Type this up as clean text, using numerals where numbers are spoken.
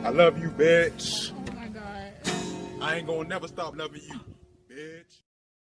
I love you, bitch. Oh my god. I ain't gonna never stop loving you, bitch.